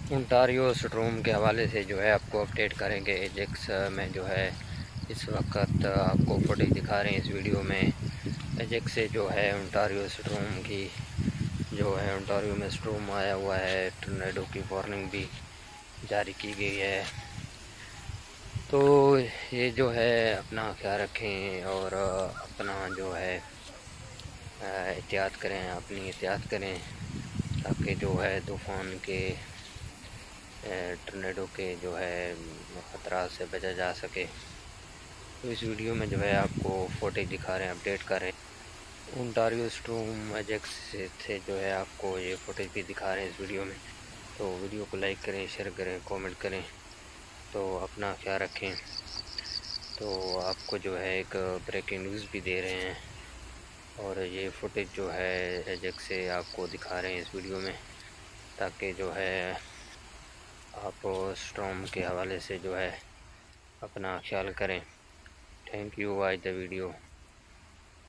Ontario स्ट्रोम के हवाले से जो है आपको अपडेट करेंगे। एजेक्स में जो है इस वक्त आपको फुटेज दिखा रहे हैं इस वीडियो में। एजेक्स से जो है ओंटारियो स्ट्रोम की जो है ओंटारियो में स्ट्रोम आया हुआ है, टोर्नेडो की वार्निंग भी जारी की गई है। तो ये जो है अपना ख्याल रखें और अपना जो है एहतियात करें, अपनी एहतियात करें ताकि जो है तूफ़ान के टोर्नेडो के जो है ख़तरा से बचा जा सके। तो इस वीडियो में जो है आपको फुटेज दिखा रहे हैं, अपडेट कर रहे हैं। ओंटारियो स्ट्रोम एजेक्स से जो है आपको ये फुटेज भी दिखा रहे हैं इस वीडियो में। तो वीडियो को लाइक करें, शेयर करें, कमेंट करें। तो अपना ख्याल रखें। तो आपको जो है एक ब्रेकिंग न्यूज़ भी दे रहे हैं और ये फुटेज जो है एजेक्स से आपको दिखा रहे हैं इस वीडियो में, ताकि जो है आप स्टॉर्म के हवाले से जो है अपना ख्याल करें। Thank you, watch the video.